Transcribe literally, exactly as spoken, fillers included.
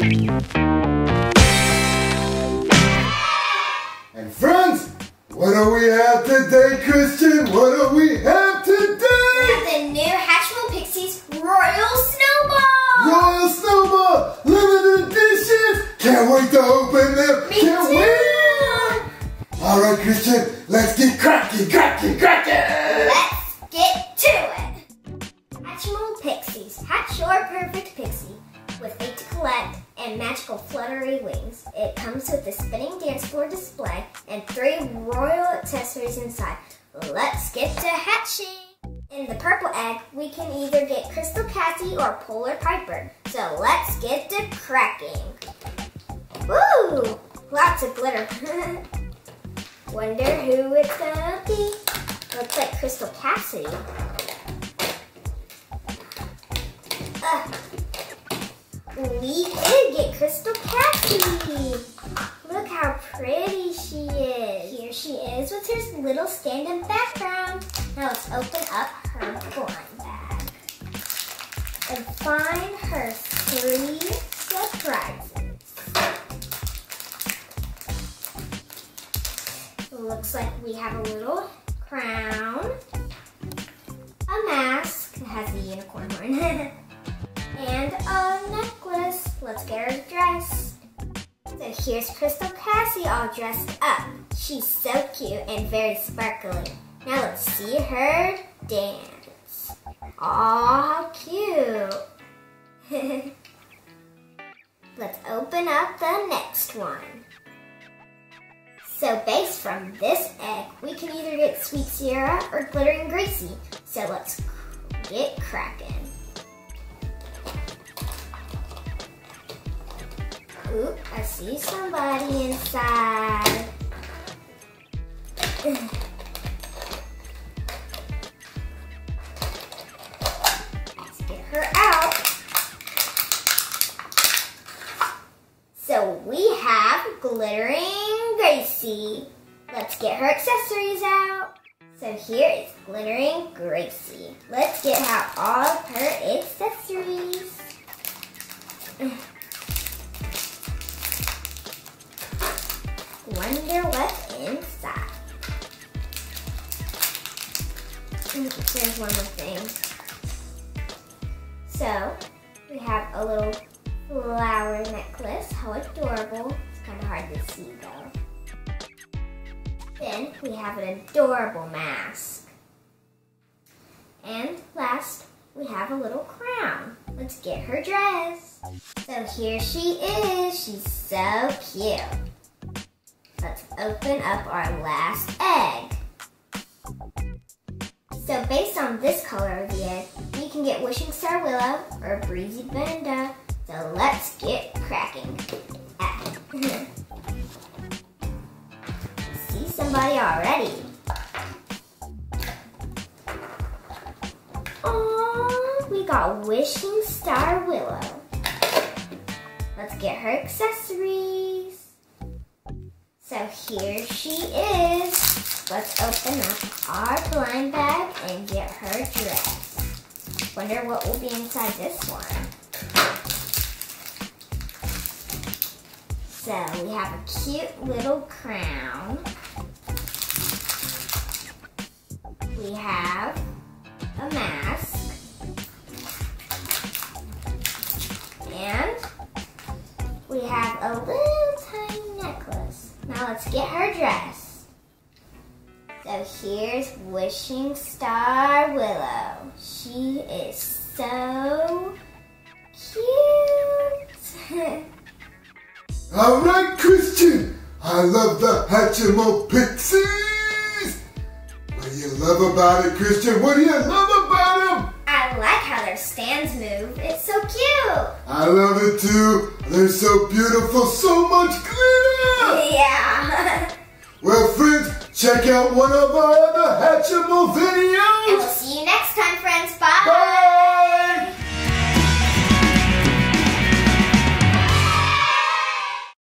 And friends, what do we have today, Christian? What do we have today? We have the new Hatchimal Pixies Royal Snowball! Royal Snowball! Limited edition! Can't wait to open them! Me Can't too! wait! Alright, Christian, let's get cracking, cracking, cracking! Let's get to it! Hatchimal Pixies. Hatch your perfect pixie with fate to collect and magical fluttery wings. It comes with a spinning dance floor display and three royal accessories inside. Let's get to hatching! In the purple egg, we can either get Crystal Cassie or Polar Piper. So let's get to cracking. Woo! Lots of glitter. Wonder who it's gonna be. Looks like Crystal Cassie. Uh, we did get Crystal Cassie. Look how pretty she is. Here she is with her little stand-up background. Now let's open up her blind bag and find her three surprises. Looks like we have a little crown, a mask that has a unicorn horn, and a necklace. Let's get her dressed. So here's Crystal Cassie all dressed up. She's so cute and very sparkly. Now let's see her dance. Aw, how cute. Let's open up the next one. So based from this egg, we can either get Sweet Sierra or Glittering Gracie. So let's get cracking. Ooh, I see somebody inside. Let's get her out. So we have Glittering Gracie. Let's get her accessories out. So here is Glittering Gracie. Let's get out all of her accessories. Wonder what's inside. There's one more thing. So we have a little flower necklace. How adorable. It's kind of hard to see though. Then we have an adorable mask. And last, we have a little crown. Let's get her dressed. So here she is. She's so cute. Let's open up our last egg. So based on this color of the egg, we can get Wishing Star Willow or Breezy Benda. So let's get cracking. See somebody already. Oh, we got Wishing Star Willow. Let's get her accessories. So here she is. Let's open up our blind bag and get her dressed. Wonder what will be inside this one. So we have a cute little crown. We have a mask. And we have a little tiny necklace. Now let's get her dressed. So here's Wishing Star Willow. She is so cute. All right, Christian. I love the Hatchimal Pixies. What do you love about it, Christian? What do you love about them? I like how their stands move. It's so cute. I love it too. They're so beautiful. So much glitter. Yeah. Well, friends, check out one of our other Hatchimal videos. And we'll see you next time, friends. Bye. Bye.